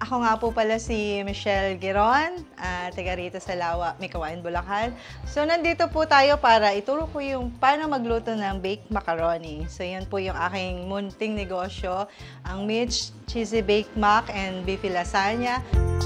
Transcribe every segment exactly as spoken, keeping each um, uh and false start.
Ako nga po pala si Michelle Giron, uh, taga rito sa Lawa, Mikawain, Bulacan. So, nandito po tayo para ituro ko yung paano magluto ng baked macaroni. So, yun po yung aking munting negosyo, ang Mitch Cheesy Baked Mac and Beefy Lasagna.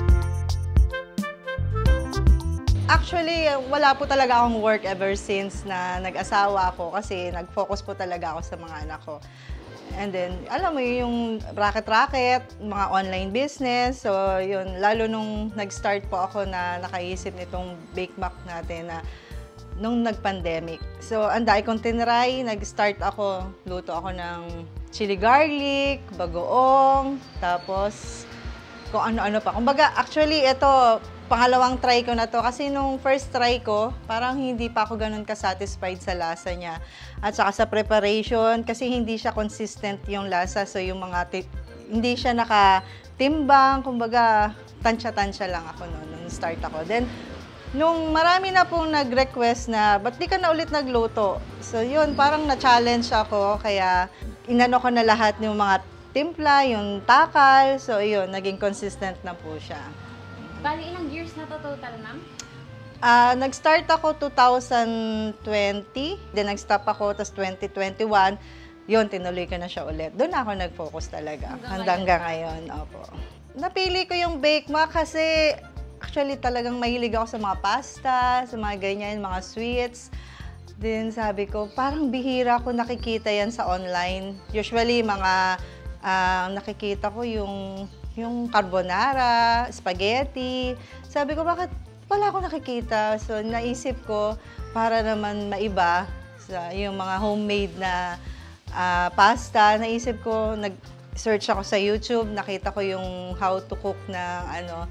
Actually, wala po talaga akong work ever since na nag-asawa ako kasi nag-focus po talaga ako sa mga anak ko. And then, alam mo yung racket-racket, mga online business. So, yun, lalo nung nag-start po ako na nakaisip nitong bake mac natin na nung nag-pandemic. So, ang dahil kong tinry, nag-start ako, luto ako ng chili garlic, bagoong, tapos kung ano-ano pa. Kumbaga, actually, ito, pangalawang try ko na to kasi nung first try ko, parang hindi pa ako ganun ka-satisfied sa lasa niya. At saka sa preparation, kasi hindi siya consistent yung lasa. So yung mga, hindi siya nakatimbang, kumbaga, tansya-tansya lang ako noon, nung start ako. Then, nung marami na pong nag-request na, ba't di ka na ulit nagluto? So yun, parang na-challenge ako, kaya inano ko na lahat yung mga timpla, yung takal. So yun, naging consistent na po siya. Bali, ilang years na to total, ma'am? Uh, nag-start ako two thousand twenty, then nag-stop ako, tapos twenty twenty-one, yun, tinuloy ko na siya ulit. Doon ako nag-focus talaga, hanggang ngayon. Opo. Napili ko yung bake mac kasi actually talagang mahilig ako sa mga pasta, sa mga ganyan, mga sweets. Then sabi ko, parang bihira ko nakikita yan sa online. Usually, mga uh, nakikita ko yung yung carbonara, spaghetti. Sabi ko, bakit wala akong nakikita? So, naisip ko, para naman maiba sa yung mga homemade na uh, pasta, naisip ko, nag-search ako sa YouTube, nakita ko yung how to cook ng, ano,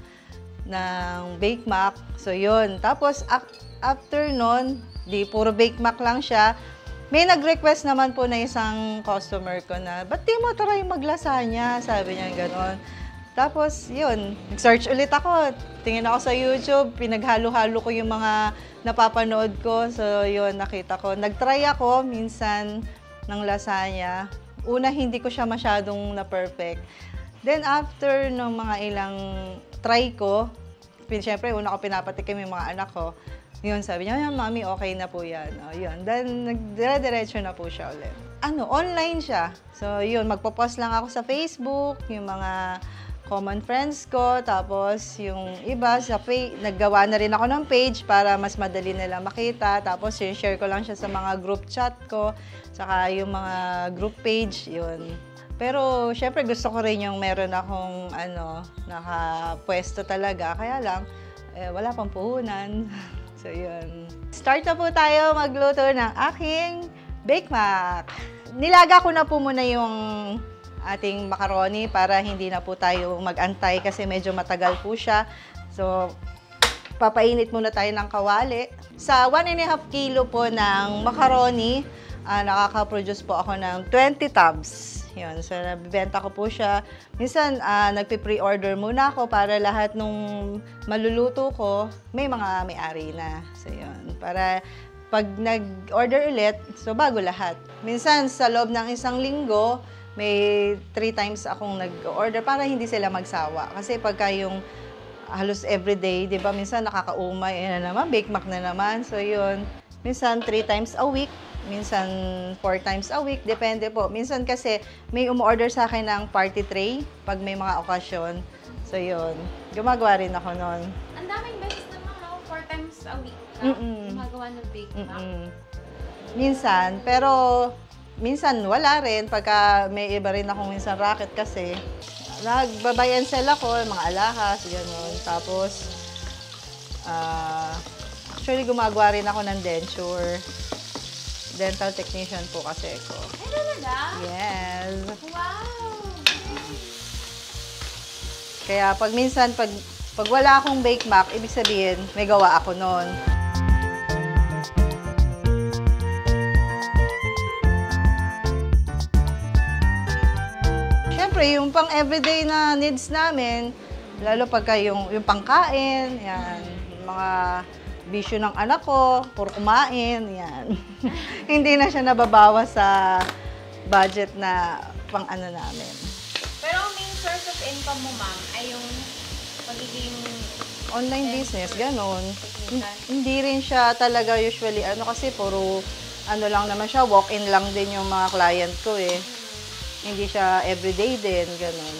ng bake mac. So, yun. Tapos, after nun, di puro bake mac lang siya. May nag-request naman po na isang customer ko na, ba't di mo try maglasanya? Sabi niya gano'n. Tapos, yun, nag-search ulit ako. Tingin ako sa YouTube, pinaghalo-halo ko yung mga napapanood ko. So, yun, nakita ko. Nag-try ako minsan ng lasagna. Una, hindi ko siya masyadong na-perfect. Then, after ng mga ilang try ko, siyempre, una ko pinapatikim yung mga anak ko. Yun, sabi niya, mami, okay na po yan. O, yun. Then, nagdire-diretso na po siya ulit. Ano, online siya. So, yun, magpo-post lang ako sa Facebook, yung mga common friends ko, tapos yung iba, sa naggawa na rin ako ng page para mas madali nila makita, tapos share ko lang siya sa mga group chat ko, saka yung mga group page, yun. Pero, syempre, gusto ko rin yung meron akong, ano, nakapwesto talaga, kaya lang, eh, wala pang puhunan. So, yun. Start na po tayo magluto ng aking bake mac. Nilaga ko na po muna yung ating macaroni para hindi na po tayo mag-antay kasi medyo matagal po siya. So, papainit muna tayo ng kawali. Sa one and a half kilo po ng macaroni, uh, nakaka-produce po ako ng twenty tubs. Yun. So, nabibenta ko po siya. Minsan, uh, nagpi-pre-order muna ako para lahat nung maluluto ko, may mga may-ari na. So, yun. Para pag nag-order ulit, so bago lahat. Minsan, sa loob ng isang linggo, may three times akong nag-order para hindi sila magsawa. Kasi pagka yung halos everyday, di ba, minsan nakakaumay, eh, na naman, bake mac na naman. So, yun. Minsan, three times a week. Minsan, four times a week. Depende po. Minsan kasi, may umu-order sa akin ng party tray pag may mga okasyon. So, yun. Gumagawa rin ako nun. Ang daming beses naman, no? Four times a week ka Mm -mm. gumagawa ng bake mac. Mm -mm. Minsan, pero minsan wala rin. Pagka may iba rin akong minsan racket kasi nagbabay and sell ako, mga alahas, gano'n. Tapos, uh, actually gumagawa rin ako ng denture. Dental technician po kasi ako. Ay, talaga? Yes. Wow! Kaya pag minsan, pag, pag wala akong bake mac, ibig sabihin, may gawa ako noon. Siyempre, yung pang everyday na needs namin, lalo pagka yung, yung pangkain, yan, mga bisyo ng anak ko, puro kumain, yan. Hindi na siya nababawas sa budget na pang ano namin. Pero ang main source of income mo, ma'am, ay yung pagiging Online business, ganon. technical. Hindi rin siya talaga usually, ano kasi puro, ano lang naman siya, walk-in lang din yung mga client ko eh. Hindi siya everyday din, ganon.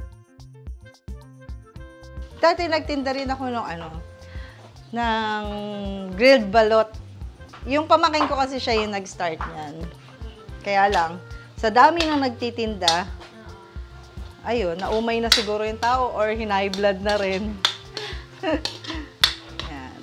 Dati nagtinda rin ako ng ano, ng grilled balot. Yung pamangkin ko kasi siya yung nag-start niyan. Kaya lang, sa dami ng nagtitinda, ayun, naumay na siguro yung tao or hinay blood na rin. Yan.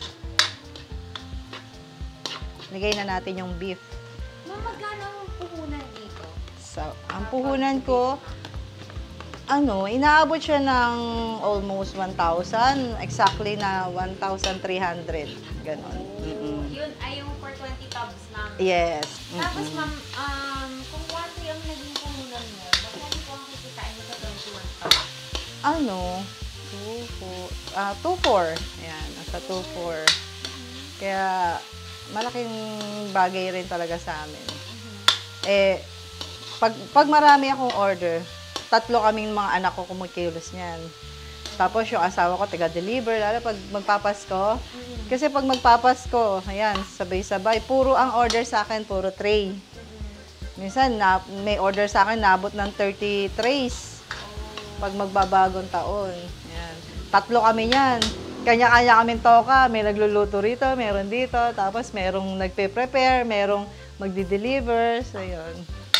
Lagay na natin yung beef. Ma'am, magkano ang puhunan dito? So, ang puhunan ko, ano, inaabot siya ng almost one thousand. Exactly na one thousand three hundred. Ganon. Mm-mm. Yun ay yung for twenty tubs, ma'am. Yes. Tapos, Mm-mm. ma'am, um, kung one day ang naging puhunan mo, magkano po ang kikitain mo sa twenty-one tubs? Ano, two, four, ah, two, four. Ayan, nasa two, four. Kaya, malaking bagay rin talaga sa amin. Eh, pag, pag marami akong order, tatlo kaming mga anak ko kumikilos niyan. Tapos yung asawa ko, taga-deliver, lalo pag magpapasko. Kasi pag magpapasko, ayan, sabay-sabay, puro ang order sa akin, puro tray. Minsan, na, may order sa akin, naabot ng thirty trays. Pag magbabagong taon. Ayan. Tatlo kami niyan. Kanya-kanya kaming toka. May nagluluto rito, meron dito. Tapos merong nagpe-prepare, merong magdi-deliver. So, yun.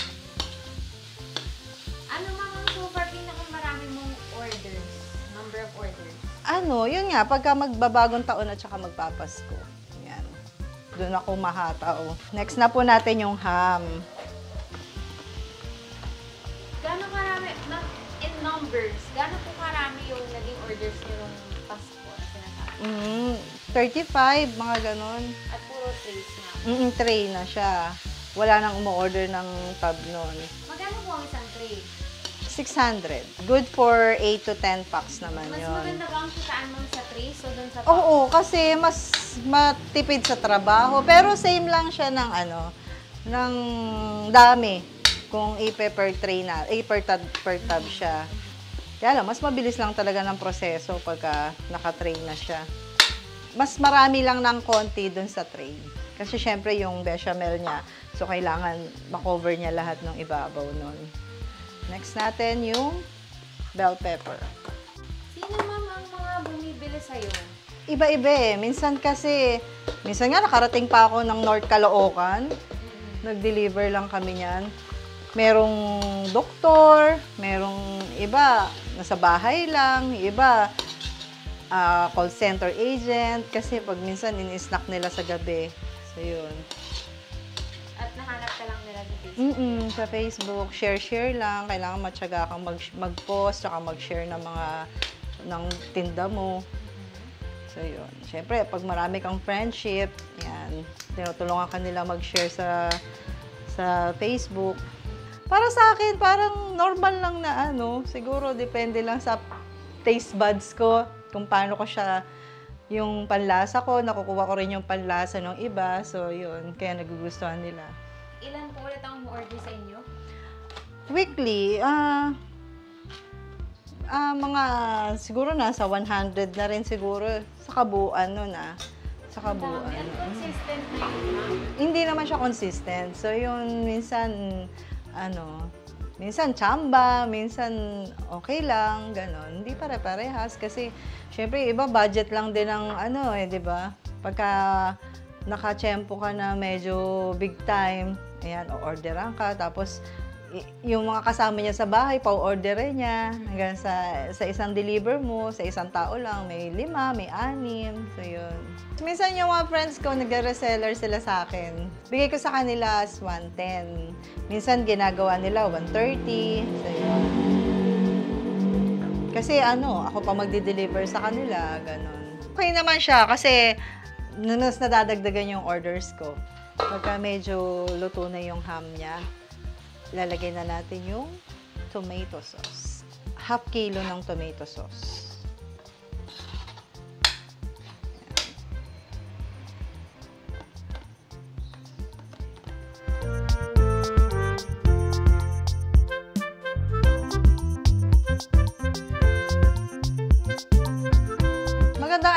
Ano, ma'am, ang super pinakamarami mong orders? Number of orders? Ano, yun nga, pagka magbabagong taon at saka magpapasko. Yan. Doon ako mahatao. Next na po natin yung ham. Gano'ng karami, ma'am, in numbers, gano'n po karami yung naging orders nyo nung Pasko na sinasabi? Mm, thirty-five, mga ganon. At puro trays na. Mm, tray na siya. Wala nang umu-order ng tab nun. Magkano po ang isang tray? six hundred. Good for eight to ten packs naman Mas yun. maganda ba ang kitaan mo sa tray? So, dun sa Oo, kasi mas matipid sa trabaho. Pero same lang siya ng ano, ng dami. Kung ipe per tray na, eh, per tab, per tab siya. Kaya lang, mas mabilis lang talaga ng proseso pagka naka-tray na siya. Mas marami lang ng konti dun sa tray. Kasi syempre yung bechamel niya, so kailangan makover niya lahat ng ibabaw nun. Next natin yung bell pepper. Sino, ma'am, ang mga bumibili sa'yo? Iba-iba eh. Minsan kasi, minsan nga nakarating pa ako ng North Caloocan. Nag-deliver lang kami niyan. Merong doktor, merong iba, nasa bahay lang, iba, uh, call center agent, kasi pag minsan in-snack nila sa gabi. So, yun. At nahanap ka lang nila sa Facebook? Mm-mm, sa Facebook, share-share lang. Kailangan matyaga kang mag- mag-post, saka mag-share ng mga, ng tinda mo. So, yun. Siyempre, pag marami kang friendship, yan, tinutulungan ka nila mag-share sa, sa Facebook. Para sa akin, parang normal lang na ano. Siguro, depende lang sa taste buds ko. Kung paano ko siya, yung panlasa ko, nakukuha ko rin yung panlasa ng iba. So, yun. Kaya nagugustuhan nila. Ilan po ulit ang order sa inyo? Weekly, ah, ah, mga, siguro nasa one hundred na rin siguro. Sa kabuuan nun ah. Sa Ang kabuuan. dami. Ang consistent na yun, ma'am. Hindi naman siya consistent. So, yun, minsan, ano, minsan tsamba, minsan okay lang, ganon. Hindi pare-parehas kasi, syempre, iba budget lang din ng ano eh, di ba? Pagka nakatsyempo ka na medyo big time, ayan, o-orderan ka, tapos y- yung mga kasama niya sa bahay, pa-orderin niya, hanggang sa, sa isang deliver mo, sa isang tao lang, may lima, may anim, so yun. Minsan yung mga friends ko, nagre-reseller sila sa akin. Bigay ko sa kanila as one ten. Minsan ginagawa nila one thirty. So yun. Kasi ano, ako pa magdi-deliver sa kanila, ganun. Okay naman siya kasi mas nadadagdagan yung orders ko. Pagka medyo luto na yung ham niya, lalagay na natin yung tomato sauce. Half kilo ng tomato sauce.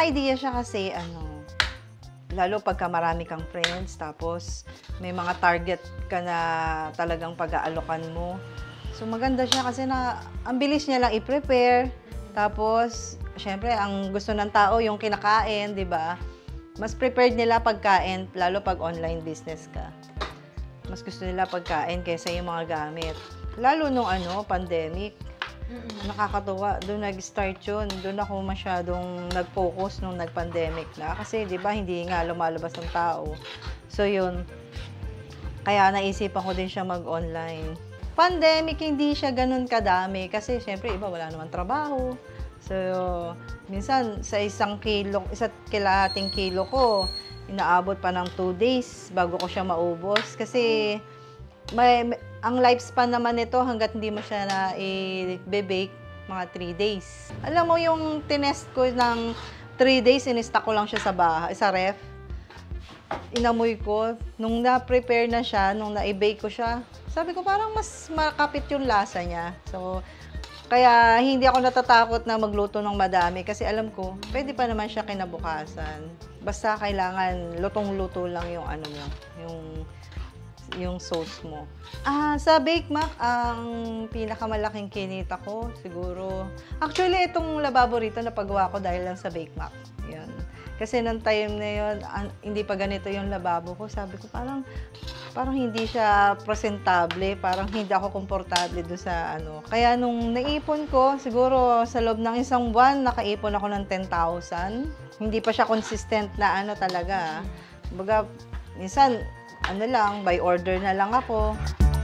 idea siya kasi, ano, lalo pagka marami kang friends, tapos may mga target ka na talagang pag-aalokan mo. So, maganda siya kasi na, ang bilis niya lang i-prepare. Tapos, syempre, ang gusto ng tao yung kinakain, di ba? Mas prepared nila pagkain, lalo pag online business ka. Mas gusto nila pagkain kaysa yung mga gamit. Lalo nung ano, pandemic. Mm-mm. Nakakatuwa. Doon nag-start yun. Doon ako masyadong nag-focus nung nag-pandemic na. Kasi, di ba, hindi nga lumalabas ng tao. So, yun. Kaya naisipan ko din siya mag-online. Pandemic, hindi siya ganun kadami. Kasi, syempre, iba, wala naman trabaho. So, minsan, sa isang kilo, isa't kilahating kilo ko, inaabot pa ng two days bago ko siya maubos. Kasi, may, may ang lifespan naman nito hanggat hindi mo siya na i-bake, mga three days. Alam mo yung tinest ko ng three days, in-stock ko lang siya sa bahay, sa ref. Inamoy ko. Nung na-prepare na siya, nung na-bake ko siya, sabi ko parang mas makapit yung lasa niya. So, kaya hindi ako natatakot na magluto ng madami kasi alam ko, pwede pa naman siya kinabukasan. Basta kailangan lutong-luto lang yung ano mo, yung yung sauce mo. Ah, sa Bake Mac, ang pinakamalaking kinita ko, siguro, actually, itong lababo rito napagawa ko dahil lang sa Bake Mac. Yan. Kasi nung time na yun, an, hindi pa ganito yung lababo ko. Sabi ko, parang, parang hindi siya presentable, parang hindi ako komportable doon sa ano. Kaya nung naipon ko, siguro sa loob ng isang buwan, nakaipon ako ng ten thousand. Hindi pa siya consistent na ano talaga. Baga, minsan, ano lang, by order na lang ako.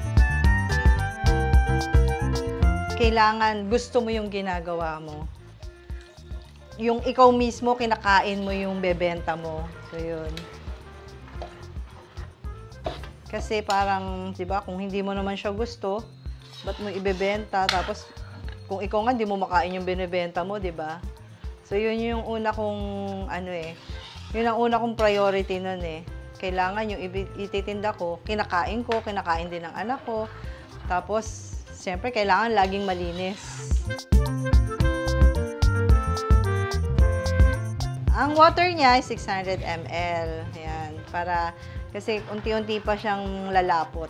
Kailangan gusto mo yung ginagawa mo. Yung ikaw mismo, kinakain mo yung bebenta mo. So, yun. Kasi parang, di ba, kung hindi mo naman siya gusto, ba't mo ibebenta? Tapos, kung ikaw nga, di mo makain yung binibenta mo, di ba? So, yun yung una kong, ano eh, yun ang una kong priority nun eh. Kailangan yung ititinda ko, kinakain ko, kinakain din ng anak ko. Tapos, siyempre, kailangan laging malinis. Ang water niya ay six hundred milliliters. Ayan, para, kasi unti-unti pa siyang lalapot.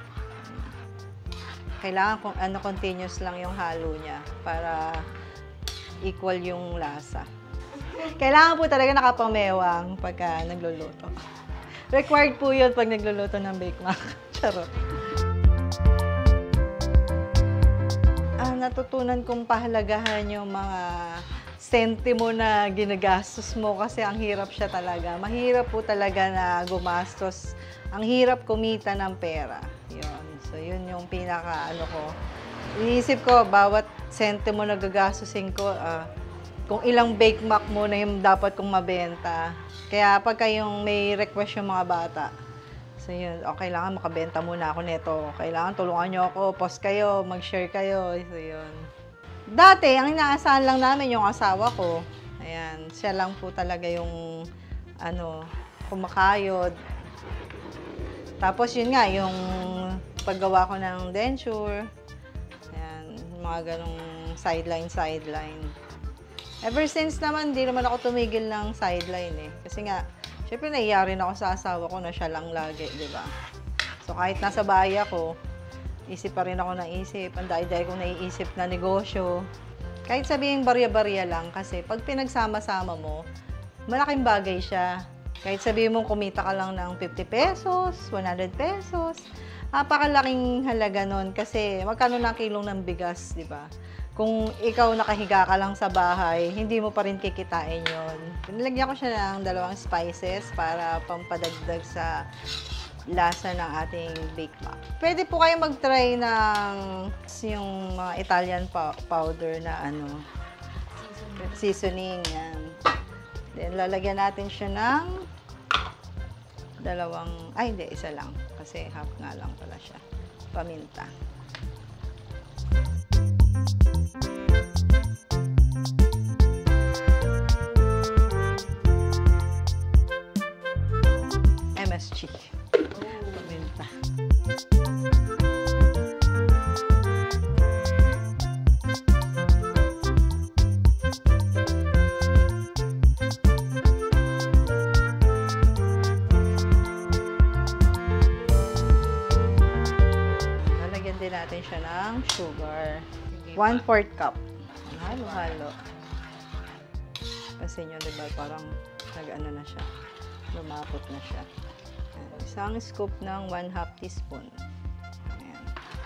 Kailangan kung ano, continuous lang yung halo niya para equal yung lasa. Kailangan po talaga nakapamewang pagka nagluluto. Required po yun pag nagluluto ng Bake Mac. Charot. Ah, natutunan kong pahalagahan yung mga sentimo na ginagastos mo kasi ang hirap siya talaga. Mahirap po talaga na gumastos. Ang hirap kumita ng pera. Yun. So, yun yung pinaka, ano ko. Iniisip ko, bawat sentimo na gagastusin ko, ah, kung ilang Bake Mac mo na yung dapat kong mabenta. Kaya pagka yung may request yung mga bata, so yun, o, kailangan makabenta muna ako nito. Kailangan tulungan nyo ako, post kayo, mag-share kayo. So yun. Dati, ang inaasahan lang namin yung asawa ko. Ayan, siya lang po talaga yung, ano, kumakayod. Tapos yun nga, yung paggawa ko ng denture. Ayan, mga ganong sideline, sideline. Ever since naman, di naman ako tumigil ng sideline eh. Kasi nga, syempre naiya rin ako sa asawa ko na siya lang lagi, di ba? So kahit nasa bahay ako, isip pa rin ako ng isip. Ang dahil-dahil kong naiisip na negosyo. Kahit sabihin barya-barya lang kasi pag pinagsama-sama mo, malaking bagay siya. Kahit sabihin mong kumita ka lang ng fifty pesos, one hundred pesos, napakalaking halaga nun kasi magkano na kilong ng bigas, di ba? Kung ikaw nakahiga ka lang sa bahay, hindi mo pa rin kikitain yun. Nilagyan ko siya ng dalawang spices para pampadagdag sa lasa ng ating Bake Mac. Pwede po kayo mag-try ng yung mga Italian powder na ano, seasoning. Yan. Then, lalagyan natin siya ng dalawang, ay hindi, isa lang. Kasi half nga lang pala siya. Paminta. M S G. Paminta. Lagyan din natin siya ng sugar. one fourth cup. Halo-halo. Kasi nyo, diba, parang nag-ano na siya. Lumapot na siya. Ayan. Isang scoop ng one half teaspoon. Ayan.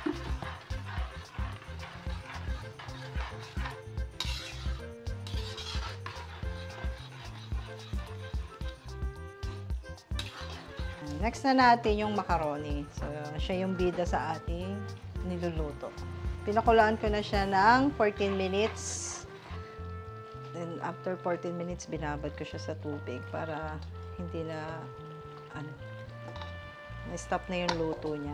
Next na natin yung macaroni. So, siya yung bida sa ating niluluto. Pinakulaan ko na siya ng fourteen minutes. Then, after fourteen minutes, binabad ko siya sa tubig para hindi na, ano, na-stop na yung luto niya.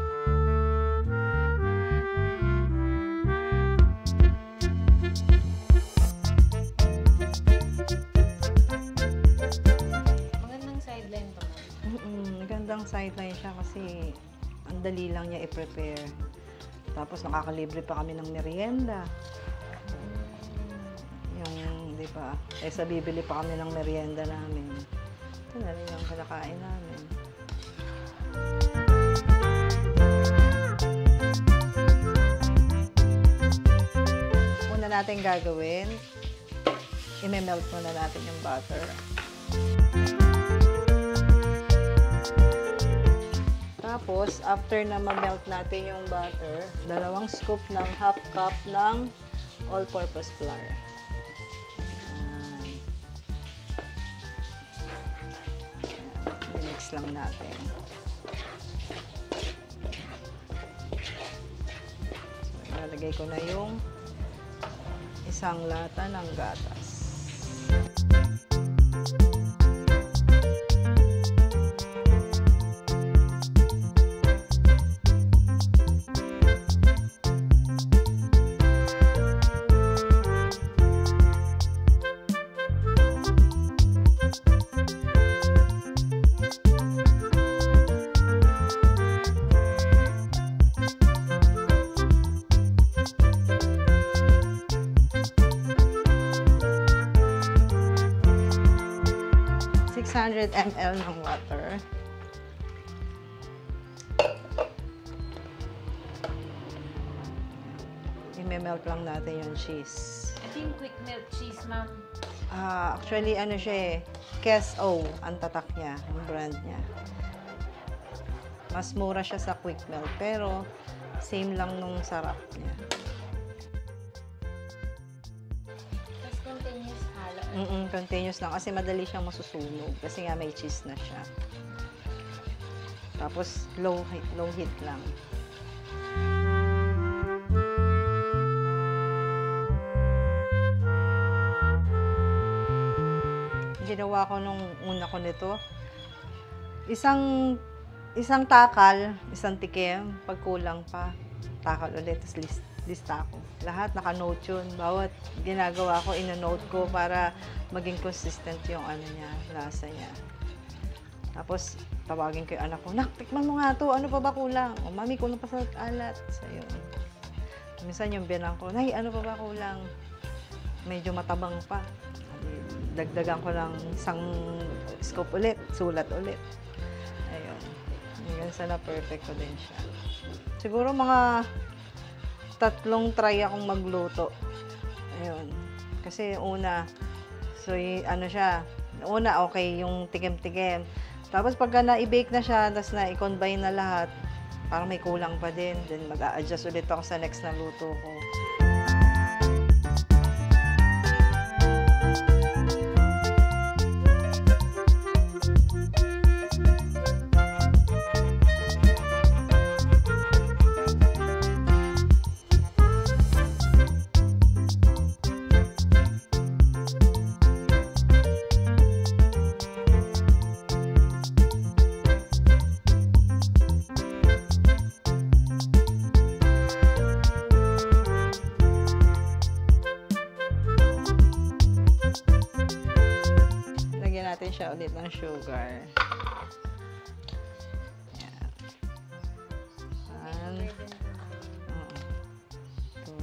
Magandang sideline to. Mm-mm, magandang sideline siya kasi ang dali lang niya i-prepare. Tapos nakakalibre pa kami ng merienda. Yung, di ba, eh sa bibili pa kami ng merienda namin. Ito na rin yung kalakain namin. Una natin gagawin, i-melt muna natin yung butter. Tapos, after na ma-melt natin yung butter, dalawang scoop ng half cup ng all-purpose flour. I-mix lang natin. So, ilalagay ko na yung isang lata ng gatas. six hundred milliliters ng water. I-melt lang natin yung cheese. Ito yung quick melt cheese, ma'am. Ah, actually, ano siya eh, Keso ang tatak niya, ang brand niya. Mas mura siya sa quick melt, pero same lang nung sarap niya. Tapos continuous halo. Mm-mm, continuous lang kasi madali siyang masusunog kasi nga may cheese na siya. Tapos low heat, low heat lang. Ginawa ko nung una ko nito, isang isang takal, isang tikim, pag kulang pa, takal ulit, tapos list, lista ko. Lahat naka-note yun. Bawat ginagawa ko, ina-note ko para maging consistent yung ano niya, lasa niya. Tapos, tawagin ko yung anak ko, nak, tikman mo nga to, ano pa ba kulang? O, mami, kulang pa sa alat. So, yun. Minsan yung binang ko, nay, ano pa ba kulang? Medyo matabang pa. Dagdagan ko ng isang scoop ulit, sulat ulit. Ayun. Hanggang sana perfect ko din siya. Siguro mga tatlong try akong magluto. Ayun. Kasi una, so y- ano siya, una okay yung tikim-tikim. Tapos pagka na-i-bake na siya, tapos na-i-combine na lahat, parang may kulang pa din. Then mag-a-adjust ulit ako sa next na luto ko. Natin siya ulit ng sugar. Ayan. One, uh, two,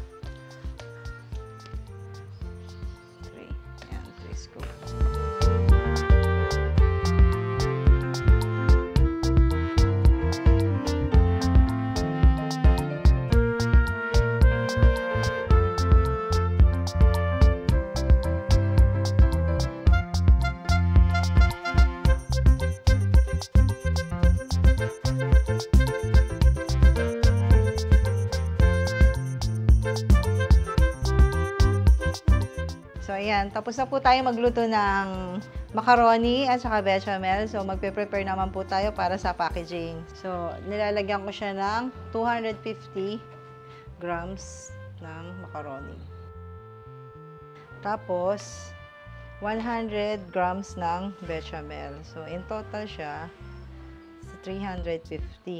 three. Ayan, three scoop. ayan. Tapos na po tayo magluto ng macaroni at saka bechamel. So, magpe-prepare naman po tayo para sa packaging. So, nilalagyan ko siya ng two hundred fifty grams ng macaroni. Tapos, one hundred grams ng bechamel. So, in total siya, three hundred fifty.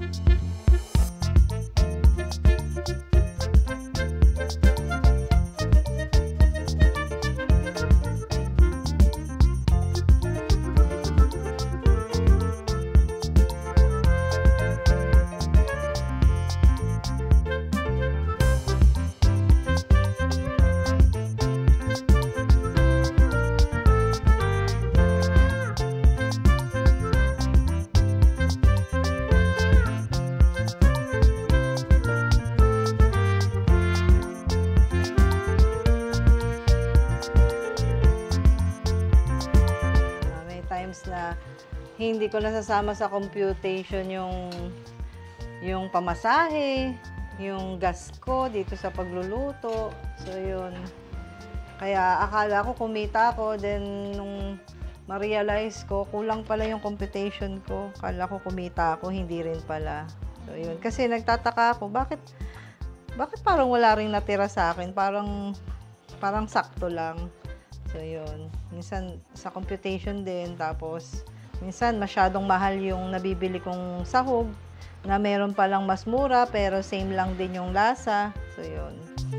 Na hindi ko nasasama sa computation yung yung pamasahe, yung gas ko dito sa pagluluto. So yun. Kaya akala ko kumita ako, then nung ma-realize ko kulang pala yung computation ko. Akala ko kumita ako, hindi rin pala. So yun. Kasi nagtataka ako, bakit bakit parang wala ring natira sa akin? Parang parang sakto lang. So, yun. Minsan, sa computation din. Tapos, minsan, masyadong mahal yung nabibili kong sahog na meron palang mas mura, pero same lang din yung lasa. So, yun.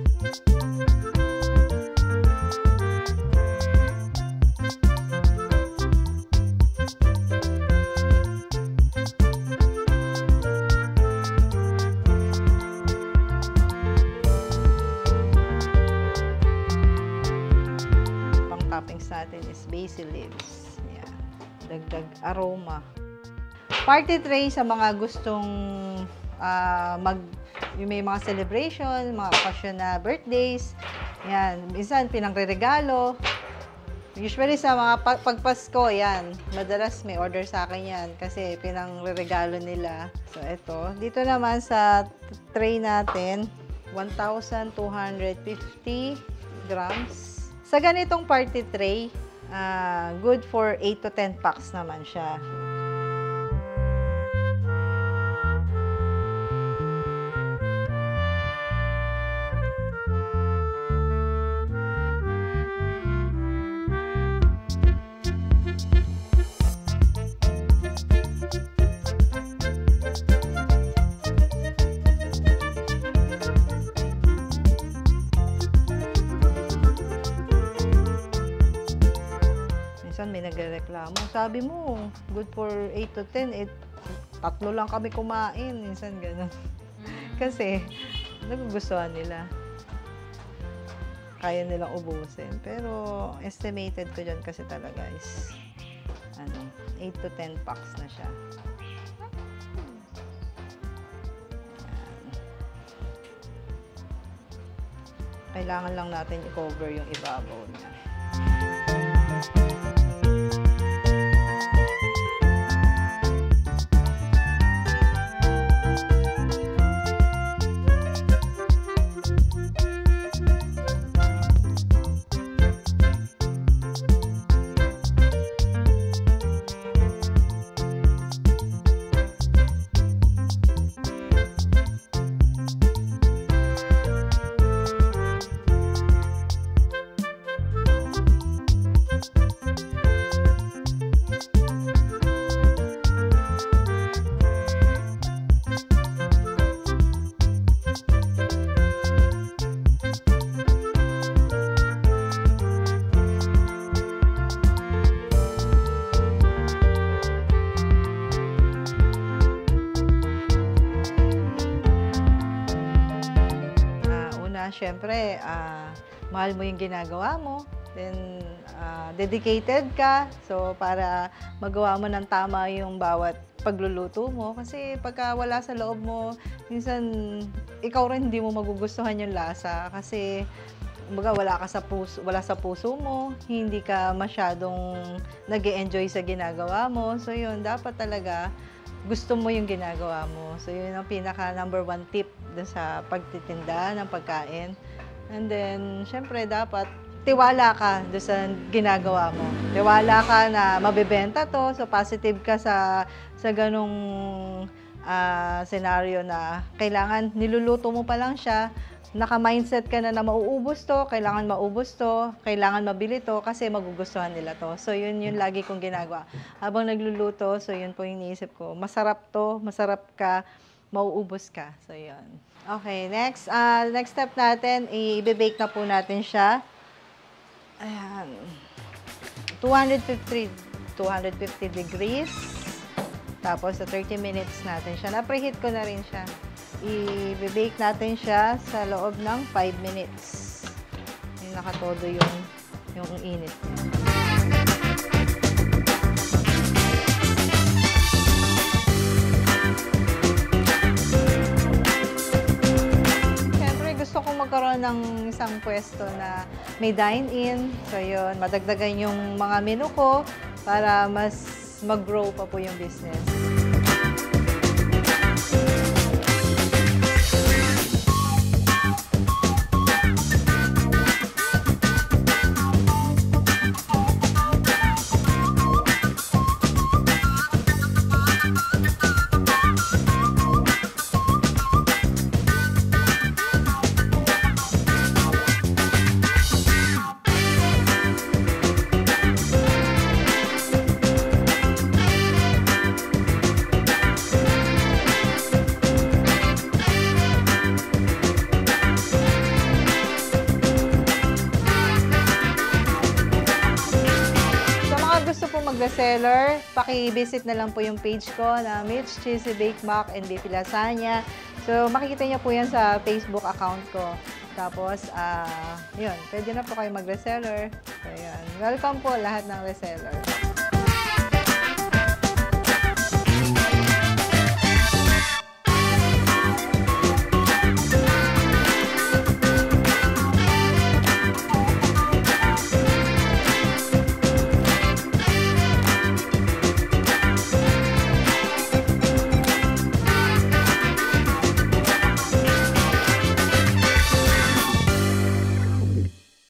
Toppings natin is basil leaves. Yan. Dagdag aroma. Party tray sa mga gustong uh, mag yung may mga celebration, mga occasion na birthdays. Yan. Minsan pinangre-regalo. Usually sa mga pagpasko, yan. Madalas may order sa akin yan kasi pinangre-regalo nila. So, ito. Dito naman sa tray natin, one thousand two hundred fifty grams. Sa ganitong party tray, uh, good for eight to ten packs naman siya. May nagreklamo. Sabi mo, good for eight to ten, eh, tatlo lang kami kumain. Minsan gano'n. Kasi, nagugustuhan nila. Kaya nilang ubusin. Pero, estimated ko dyan kasi talaga is, ano, eight to ten packs na siya. Ayan. Kailangan lang natin i-cover yung ibabaw niya. Syempre, uh, mahal mo yung ginagawa mo, then uh, dedicated ka, so para magawa mo ng tama yung bawat pagluluto mo. Kasi pagka wala sa loob mo, minsan ikaw rin hindi mo magugustuhan yung lasa kasi kumbaga wala ka sa puso, wala sa puso mo, hindi ka masyadong nag-e-enjoy sa ginagawa mo. So yun, dapat talaga gusto mo yung ginagawa mo. So, yun ang pinaka number one tip dun sa pagtitinda ng pagkain. And then, syempre, dapat tiwala ka doon sa ginagawa mo. Tiwala ka na mabebenta to. So, positive ka sa, sa ganong uh, scenario na kailangan niluluto mo pa lang siya. Naka-mindset ka na na mauubos to, kailangan maubos to, kailangan mabili to kasi magugustuhan nila to. So, yun yung lagi kong ginagawa. Habang nagluluto, so yun po yung iniisip ko. Masarap to, masarap ka, mauubos ka. So, yun. Okay, next. Uh, next step natin, i-bake na po natin siya. Ayan. two fifty, two fifty degrees. Tapos, sa thirty minutes natin siya. Na-preheat ko na rin siya. I-bake natin siya sa loob ng five minutes. Yung nakatodo yung, yung init niya. Siyempre, gusto kong magkaroon ng isang pwesto na may dine-in. So, yun, madagdagan yung mga menu ko para mas mag-grow pa po yung business. Gusto po mag-reseller, paki-visit na lang po yung page ko na Mitch Cheesy Bake Mac and Beefy Lasagna. So, makikita niyo po yan sa Facebook account ko. Tapos, uh, yun, pwede na po kayo mag-reseller. So, yun. Welcome po lahat ng reseller.